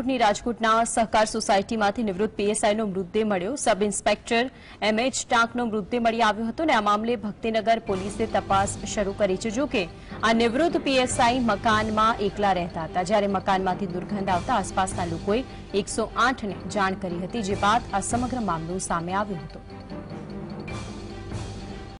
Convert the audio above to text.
રાજકોટના સહકાર સોસાયટીમાંથી નિવૃત્ત પીએસઆઈનો મૃતદેહ મળ્યો। સબ ઇન્સ્પેક્ટર એમએચ ટાંકનો મૃતદેહ મળી આવ્યો હતો અને આ મામલે ભક્તિનગર પોલીસે તપાસ શરૂ કરી છે। જો કે આ નિવૃત્ત પીએસઆઈ મકાનમાં એકલા રહેતા હતા, જ્યારે મકાનમાંથી દુર્ગંધ આવતા આસપાસના લોકોએ 108ને જાણ કરી હતી, જે બાદ આ સમગ્ર મામલો સામે આવ્યો હતો।